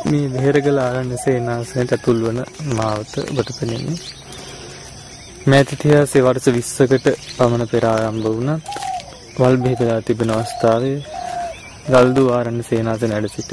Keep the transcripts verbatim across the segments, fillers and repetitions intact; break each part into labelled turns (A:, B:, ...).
A: මේ බෙහෙරගල ආරණ්‍ය සේනාසනයට ඇතුල් වන මාවත ඔබට පෙනෙන්නේ. මෑත ඉතිහාසයේ වර්ෂ විස්සකට පමණ පෙර ආරම්භ වුණත් වල් බෙහෙදලා තිබෙන අවස්ථාවේ ගල්දුව ආරණ්‍ය සේනාසනයේ වැඩ සිට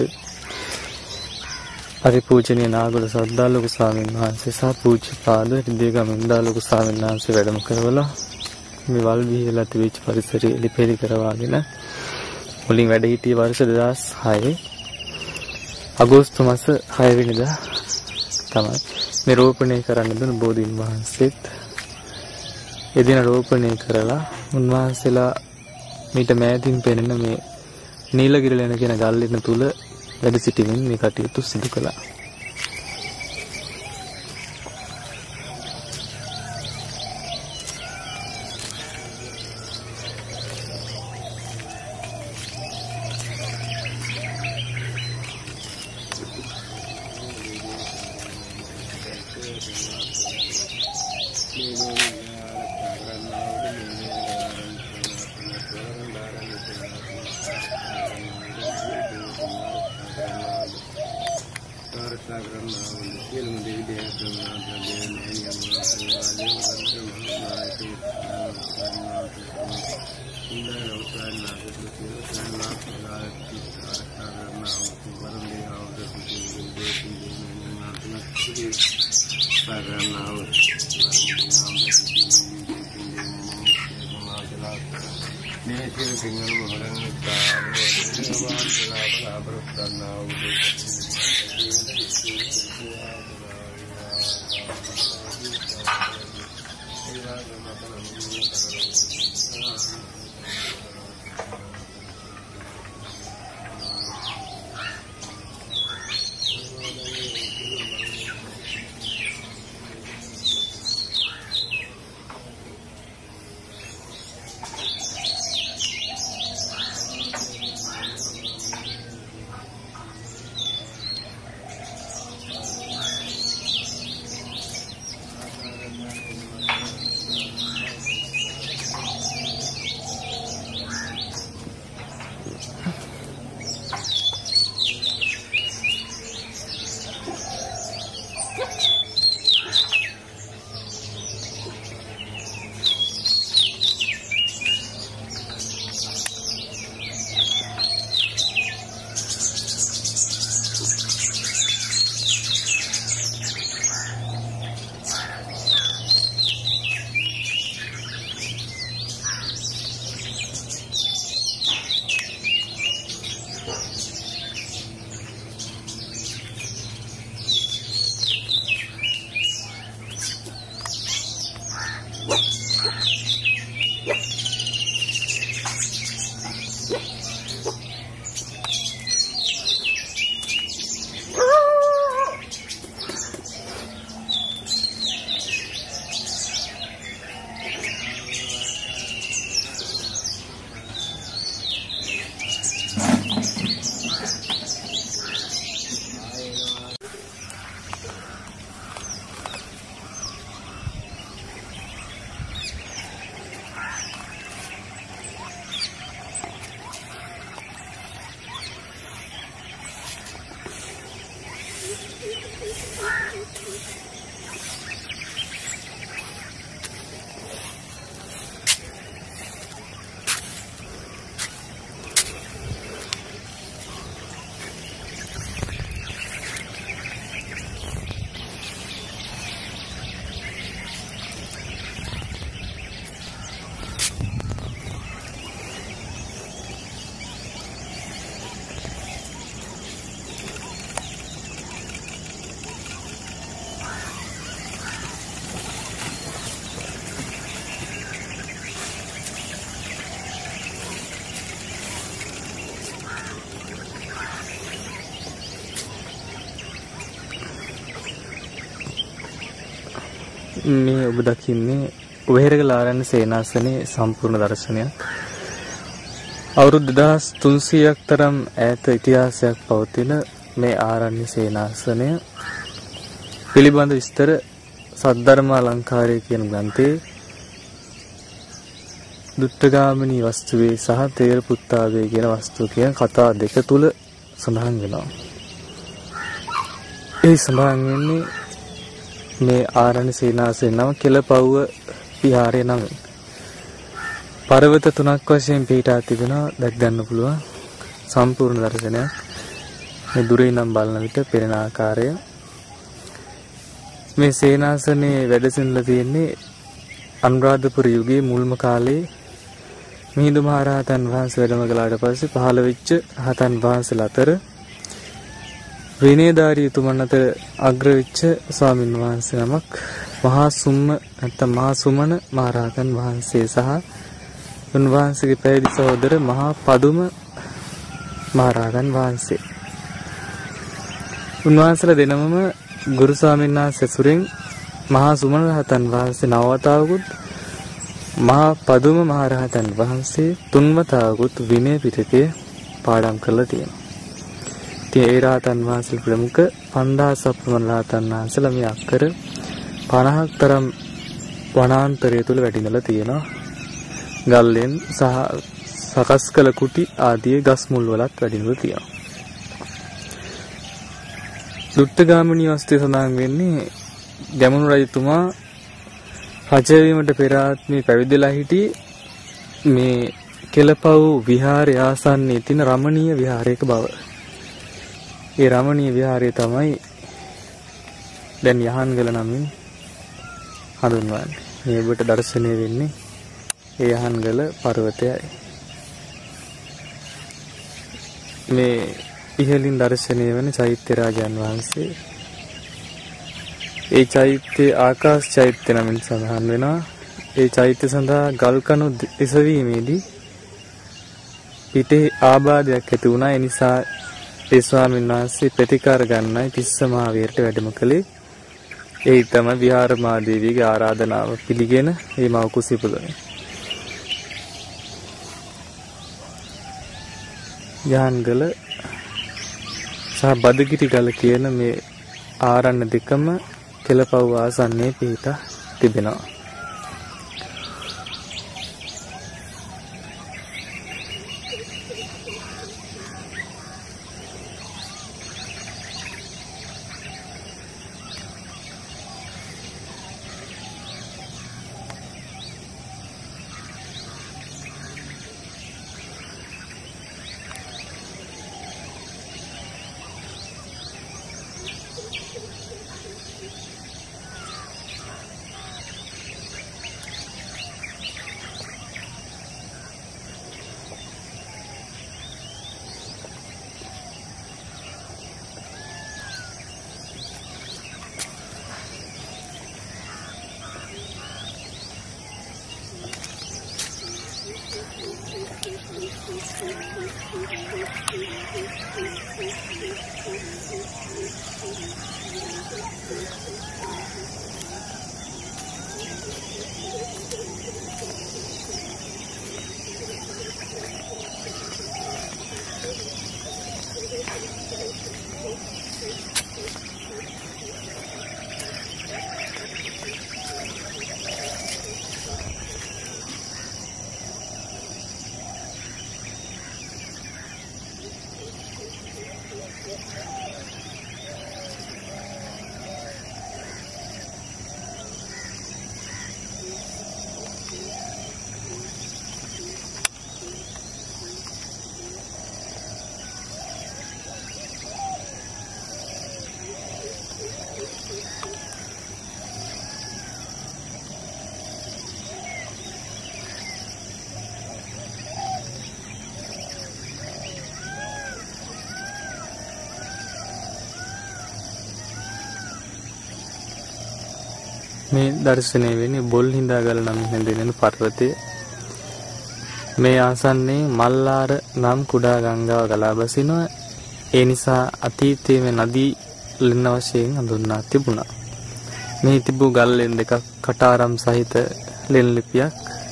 A: පරිපූජනීය නාගොඩ සද්දාලෝක ස්වාමීන් වහන්සේ සහ පූජ්‍යපාද රිදේගම ඉන්දාලෝක ස්වාමීන් වහන්සේ වැඩම කරවලා මේ වල් බෙහෙදලා තිබිච්ච පරිසරය එලිපෙලි කරවාගෙන මුලින් වැඩ සිටියේ වර්ෂ දෙදහස් හය අගෝස්තු මාස හය වෙනිදා තමයි මේ රෝපණය කරන්න දුන් බෝධීන් වහන්සේත් එදින රෝපණය කරලා උන්වහන්සේලා මීට මෑතින් පෙනෙන මේ නීලගිරිලෙන කියන ගල්ලෙන තුල වැඩ සිටිමින් මේ කටයුතු සිදු කළා. මේ ඔබ දකින්නේ වෙහෙරගල ආරණ්‍ය සේනාසනයේ සම්පූර්ණ දර්ශනයක්. අවුරුදු දෙදහස් තුන්සීයක් තරම් ඈත ඉතිහාසයක් පවතින මේ ආරණ්‍ය සේනාසනය පිළිබඳ විස්තර සද්ධර්ම අලංකාරය කියන ග්‍රන්ථයේ දුට්ටගාමිනී වස්තුවේ සහ තේර පුත්තාවේ කියන වස්තුව කියන කතා දෙක තුල සඳහන් වෙනවා. ඒ සඳහන් වෙන්නේ මේ ආරණ්‍ය සීනාසයේ නම කෙළපව්ව විහාරය නම් පර්වත තුනක් වශයෙන් පිහිටා තිබෙනවා. දැක් ගන්න පුළුවන් සම්පූර්ණ දර්ශනයක්. මේ දුරින් නම් බලන විට පෙනෙන ආකාරය. මේ සේනාසනේ වැඩ සිඳලා තියෙන්නේ අනුරාධපුර යුගයේ මුල්ම කාලේ මිහිඳු මහ රහතන් වහන්සේ වැඩම කළාට පස්සේ පහළ වෙච්ච රහතන් වහන්සේලා අතර විනයධාරී උතුමන් අතර අග්‍ර වෙච්ච ස්වාමින් වහන්සේ නමක් මහා සුම්ම නැත්නම් මහා සුමන මහ රහතන් වහන්සේ සහ උන්වහන්සේගේ පැවිදි සහෝදර මහා පදුම මහ රහතන් වහන්සේ. උන්වහන්සේලා දෙනමම ගුරු ස්වාමීන් වහන්සේ සුරෙන් මහා සුමන රහතන් වහන්සේ නවවතාවකුත් මහා පදුම මහ රහතන් වහන්සේ තුන්වතාවකුත් විනය පිටකේ පාඩම් කරලා තියෙනවා. ඉතින් ඒ රහතන් වහන්සේ ප්‍රමුඛ පන්දාස් අප්‍රමාණ රහතන් වහන්සේලා මේ අක්කර පනහක් තරම් වනාන්තරය තුල වැඩිඳලා තියෙනවා. ගල්ලෙන් සහ සකස් කළ කුටි ආදී ගස් මුල් වලත් වැඩිඳලා තියෙනවා. දුට්ටගාමිනී වස්තුවේ සඳහන් වෙන්නේ ගැමුණු රජතුමා රජ වීමට පෙර ආත්මේ පැවිදිලා හිටි මේ කෙළපව් විහාරය ආසන්නයේ තියෙන රමණීය විහාරයක බව. ඒ රමණීය විහාරය තමයි දැන් යහන්ගල නමින් හඳුන්වන්නේ. මේ ඔබට දර්ශනය වෙන්නේ ඒ යහන්ගල පර්වතයයි. මේ ඉහළින් දර්ශනය වෙන චෛත්‍ය රාජයන් වහන්සේ. ඒ චෛත්‍ය ආකාශ චෛත්‍ය නමින් සඳහන් වෙනවා. ඒ චෛත්‍ය සඳහා ගල් කණු එසවීමේදී පිටේ ආබාධයක් ඇති වුණා. ඒ නිසා ඒ ස්වාමීන් වහන්සේ ප්‍රතිකාර ගන්නයි තිස්ස මහ විහාරයට වැඩම කළේ. ඒ තමයි විහාර මා දේවියගේ ආරාධනාව පිළිගෙන මේ මව කුසිපුලනේ. යහන්ගල සහ බදගිරි ගල කියන මේ ආරණ්‍ය දෙකම කෙළපව් ආසන්නයේ පිහිටා තිබෙනවා. මේ දර්ශනය වෙන්නේ බොල් හිඳාගල නම් හැඳින්වෙන පර්වතය. මේ ආසන්නයේ මල්ලාර නම් කුඩා ගංගාව ගලා බසිනවා. ඒ නිසා අතීතයේ මේ නදී ලෙන්න වශයෙන් හඳුන්වා තිබුණා. මේ තිබූ ගල් ලෙන් දෙකක් කටාරම් සහිත ලෙන් ලිපියක්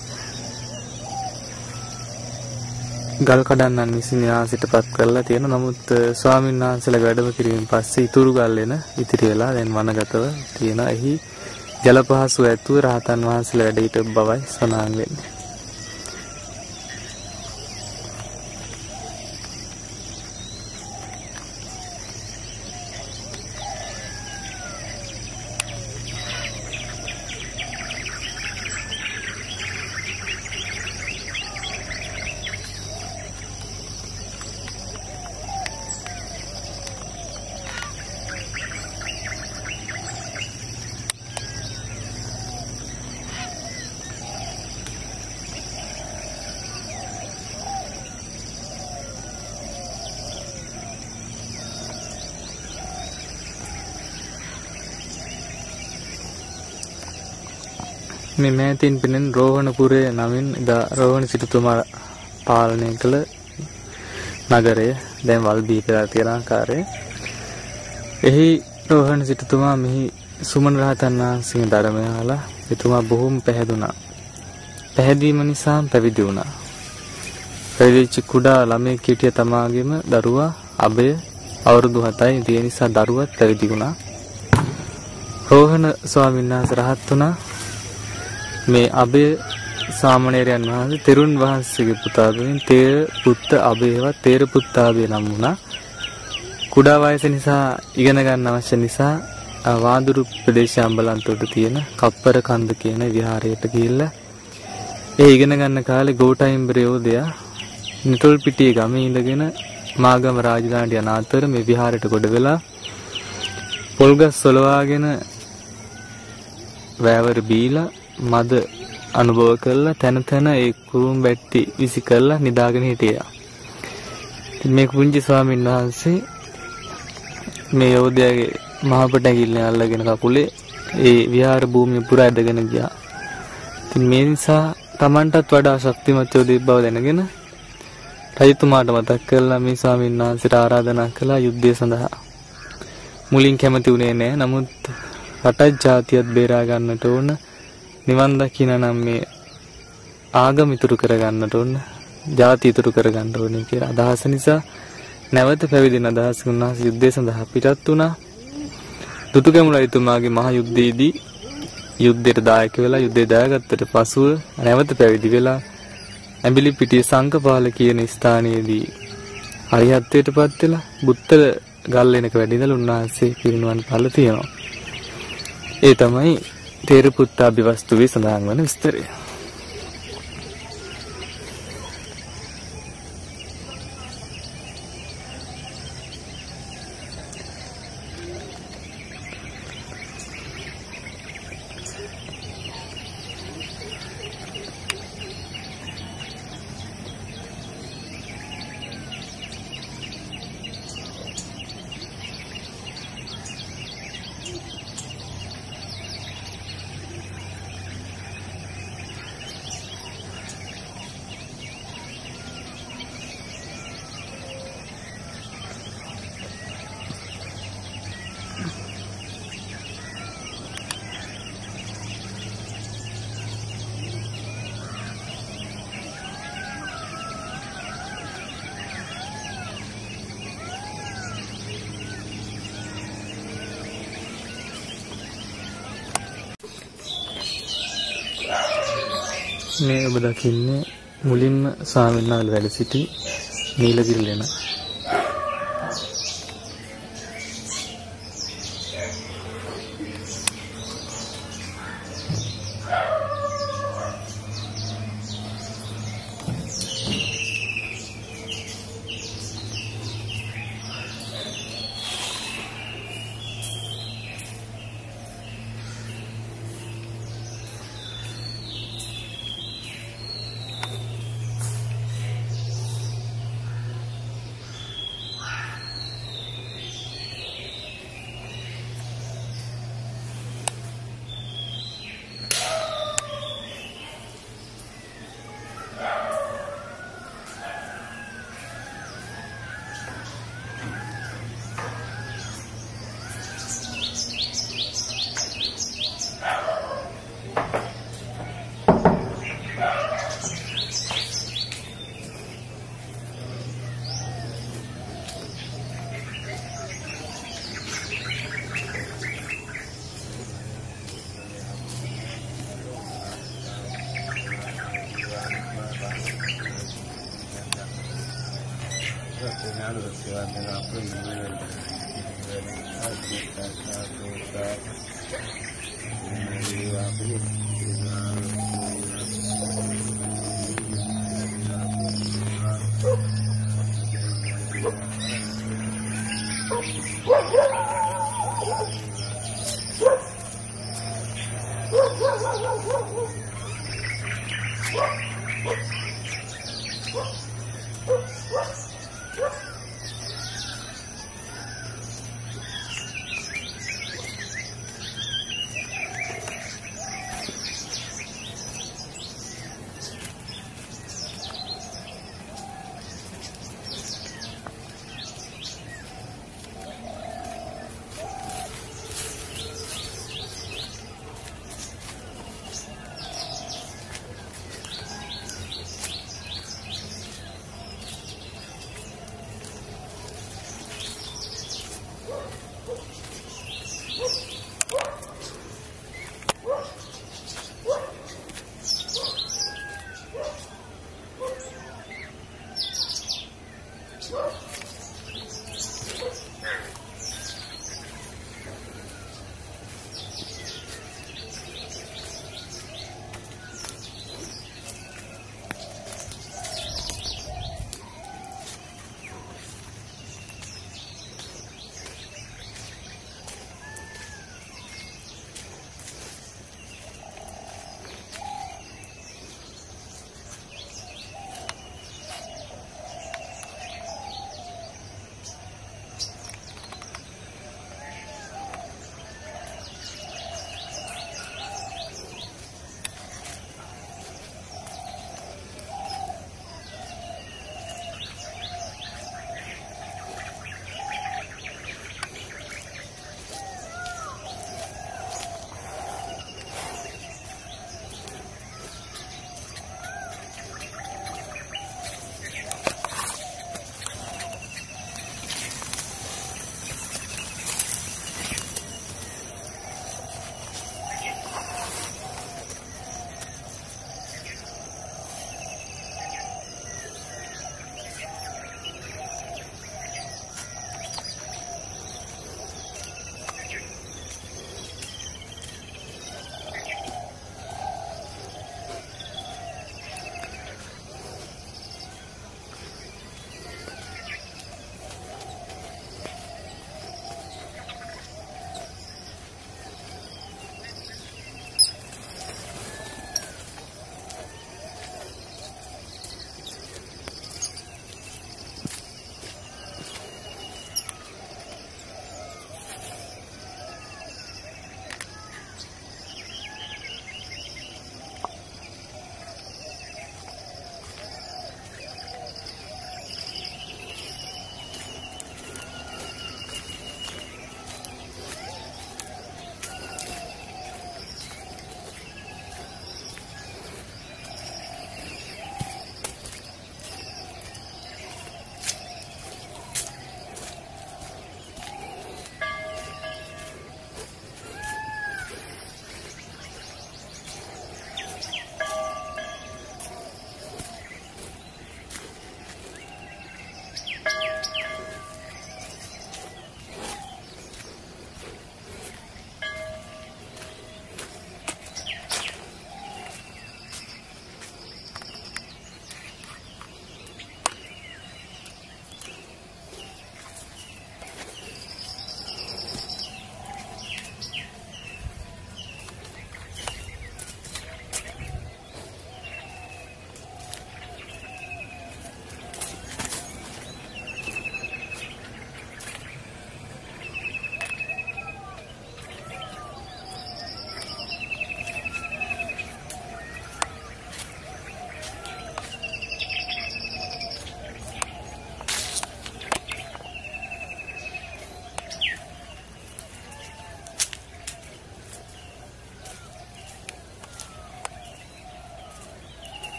A: ගල් කඩන්නන් විසින් ආසිතපත් කරලා තියෙන. නමුත් ස්වාමීන් වහන්සේලා වැඩම කිරීමෙන් පස්සේ ඉතුරු ගල් ලෙන ඉතිරි වෙලා දැන් වනගතව තියෙන. එහි ජල පහසු ඇතුව රහතන් වහන්සේලා වැඩ සිට බවයි සඳහන් වෙන්නේ. මේ මෑතින් පෙනෙන රෝහණපුරය නමින් එදා රෝහණ සිටුතුමා පාලනය කළ නගරය දැන් වල්බී කියලා තියෙන ආකාරය. එහි රෝහණ සිටුතුමා මෙහි සුමන රහතන් වහන්සේගේ ධර්මය අහලා එතුමා බොහොම පැහැදුනා. පැහැදීම නිසා පැවිදි වුණා. පැවිදිච්ච කුඩා ළමයෙක් හිටිය තමාගේම දරුවා අබය අවුරුදු හතයි. ඒ නිසා දරුවත් පැවිදි වුණා. රෝහණ ස්වාමීන් වහන්සේ රහත් වුණා. මේ අබය සාමණේරයන් වහන්සේ තෙරුන් වහන්සේගේ පුතා වෙනින් තේර පුත්ත අබේවත් තේර පුත්ත අබේ නම් වුණා. කුඩා වයස නිසා ඉගෙන ගන්න අවශ්‍ය නිසා වාදුරු ප්‍රදේශ අම්බලන්තොට තියෙන කප්පර කන්ද කියන විහාරයට ගිහිල්ලා ඒ ඉගෙන ගන්න කාලේ ගෝඨයිම්බර යෝධයා නිතොල් පිටියේ ගමේ ඉඳගෙන මාගම රාජධානියට යන අතර මේ විහාරයට ගොඩ වෙලා පොල්ගස් සොලවාගෙන වැවර බීලා මද අනුභව කරලා තන තන ඒ කුරුම් බැට්ටි විසි කරලා නිදාගෙන හිටියා. ඉතින් මේ කුංජි ස්වාමීන් වහන්සේ මේ යෝධයාගේ මහපට ඇඟිල්ලෙන් අල්ලගෙන කකුලේ ඒ විහාර භූමිය පුරා ඇදගෙන ගියා. ඉතින් මේ නිසා Tamanටත් වඩා ශක්තිමත් යෝධයෙක් බව දැනගෙන රජතුමාට මතක් කරලා මේ ස්වාමීන් වහන්සේට ආරාධනා කළා යුද්ධය සඳහා. මුලින් කැමති වුණේ නැහැ. නමුත් රටත් ජාතියත් බේරා ගන්නට ඕන, නිවන් දකින්න නම් මේ ආගම ඉතුරු කර ගන්නට ඕන, ජාති ඉතුරු කර ගන්න ඕනේ කියලා අදහස නිසා නැවත පැවිදෙන අදහස උන්වහන්සේ යුද්ධය සඳහා පිටත් වුණා. දුටුගැමුණු රජතුමාගේ මහා යුද්ධයේදී යුද්ධයට දායක වෙලා යුද්ධය දායකත්වයට පසුව නැවත පැවිදි වෙලා ඇඹිලි පිටිය සංකපාල කියන ස්ථානයේදී අරිහත්ත්වයටපත් වෙලා බුත්තර ගල් වෙනක වැඩ ඉඳලා උන්වහන්සේ පිරිනුවන් පාල තියෙනවා. ඒ තමයි තේරපුත්තා බිවස්තුවේ සඳහන් වන විස්තරය. මේ ඔබ දකින්නේ මුලින්ම ස්වාමීන් වහන්සේ වැඩ සිටි නීලගිරි ලෙන.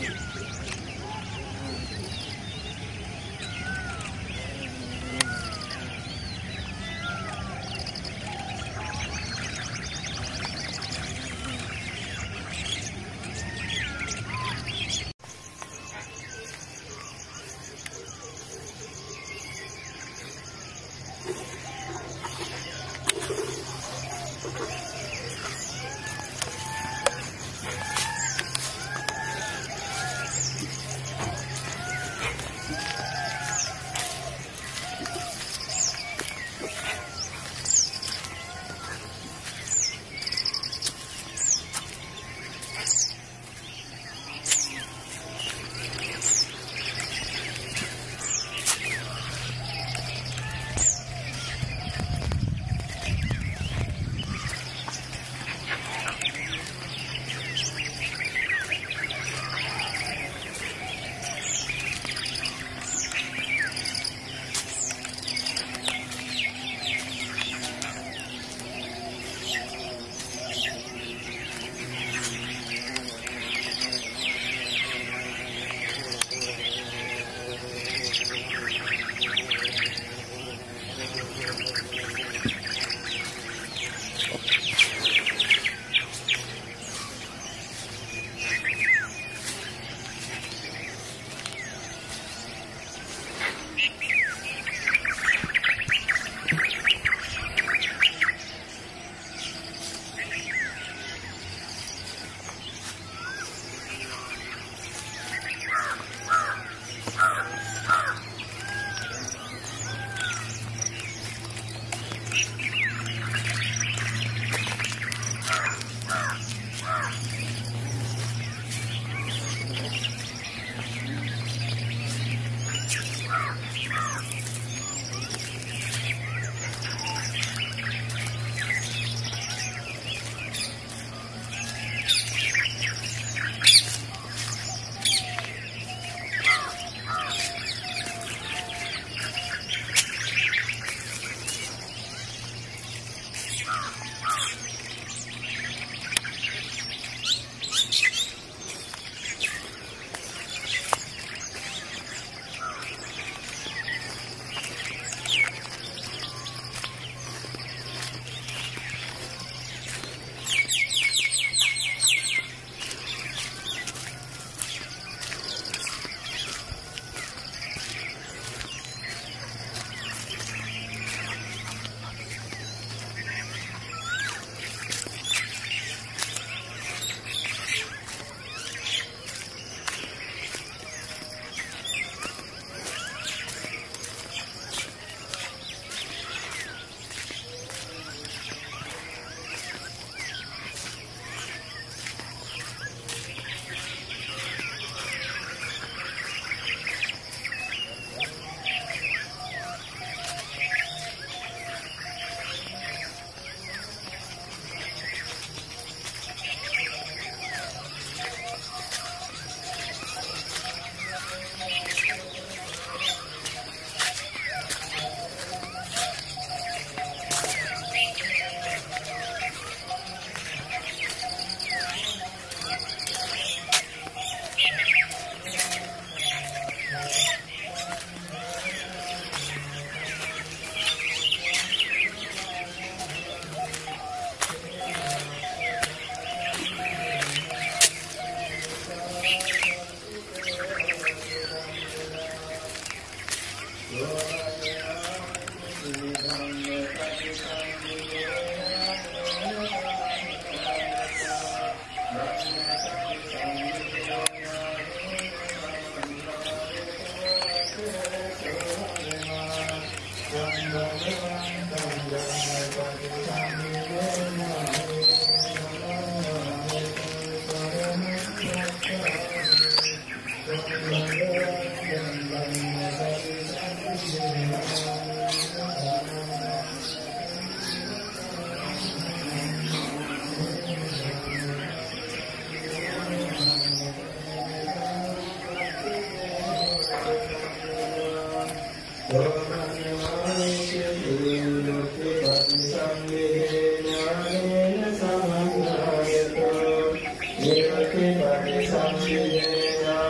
B: Nirvana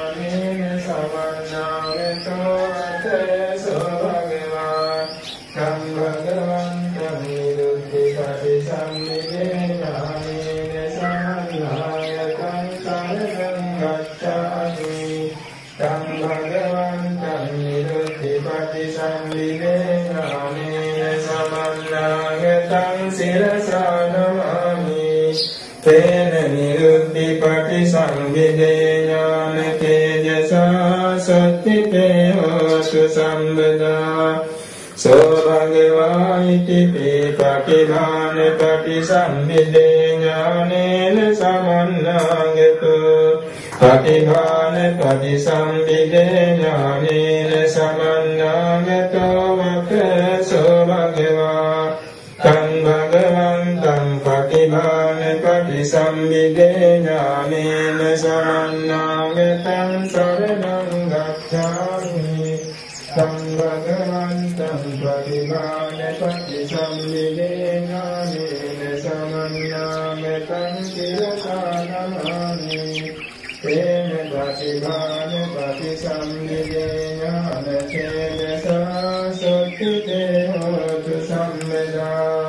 B: gacchami tam bhagavantam niruddhi patisamvideyane samannagatam sirasa namami tena niruddhi patisamvideyane tejasa sattite hotu sambada so bhagava iti pi patibhane patisamvideyane samannagato patibhane patisamvideyane samannagato vata so bhagava tam bhagavantam patibhane patisamvideyane samannagatam saranam gacchami tam bhagavantam patibhane patisamvideyane samannagatam sirasa namami tena patibhane patisamvideyane tejasa sattite hotu sambada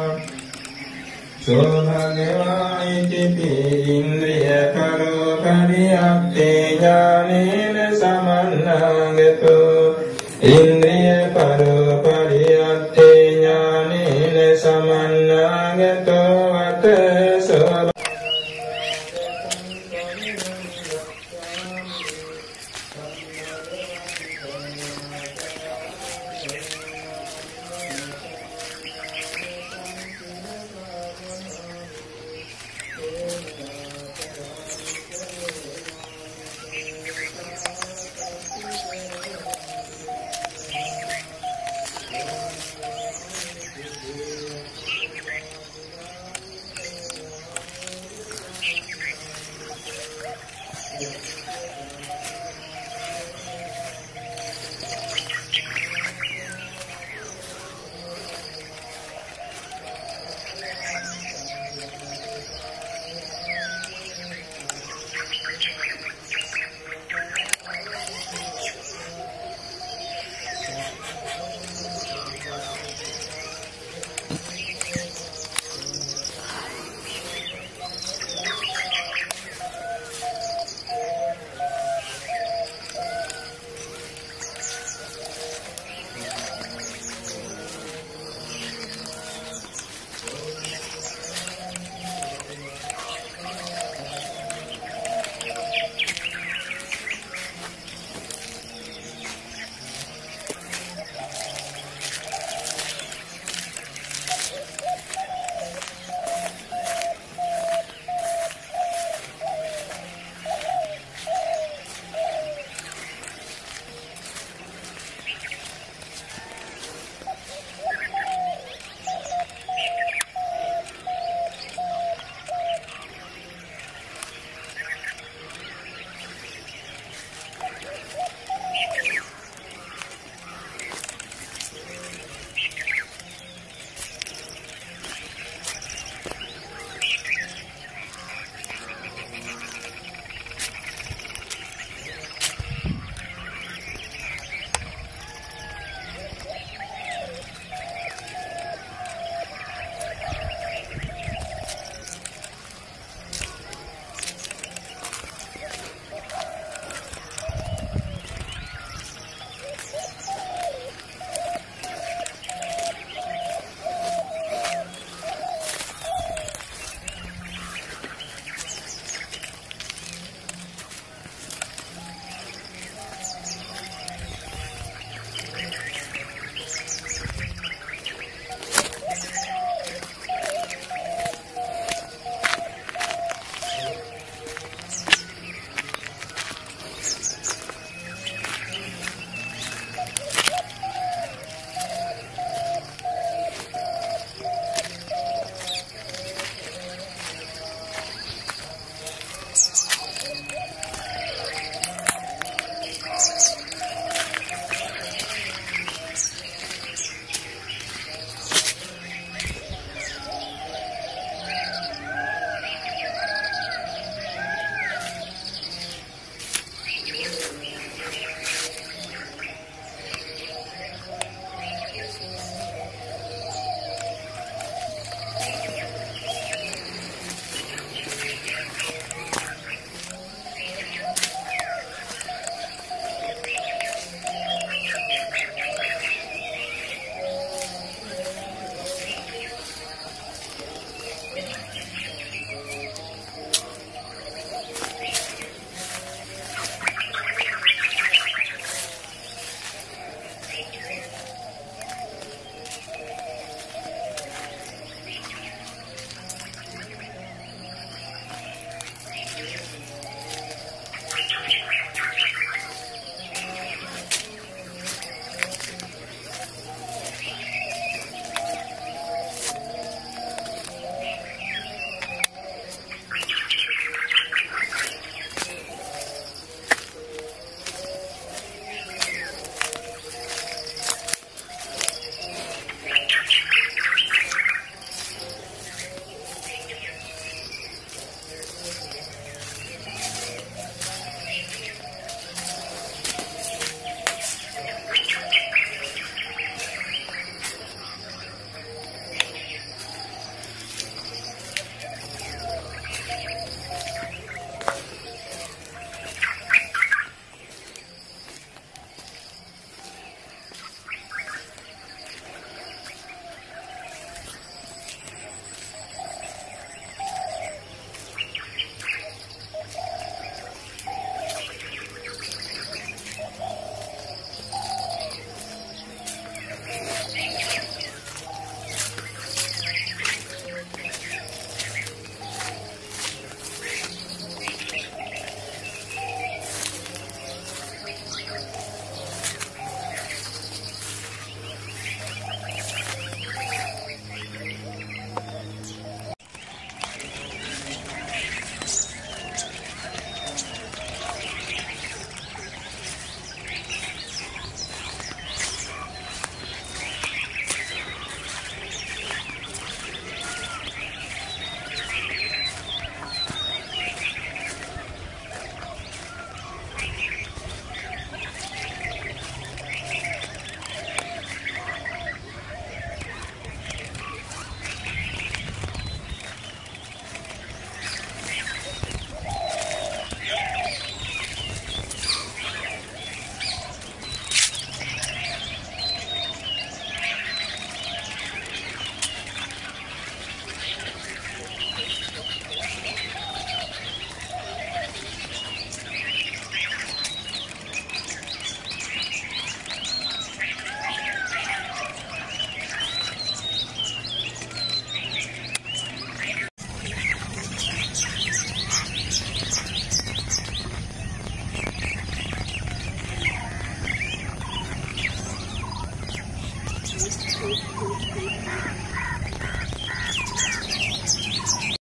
B: so bhagava iti pi indriya karo pariyapte jnanena samannagato indriya karo pariyapte jnanena samannagato vata so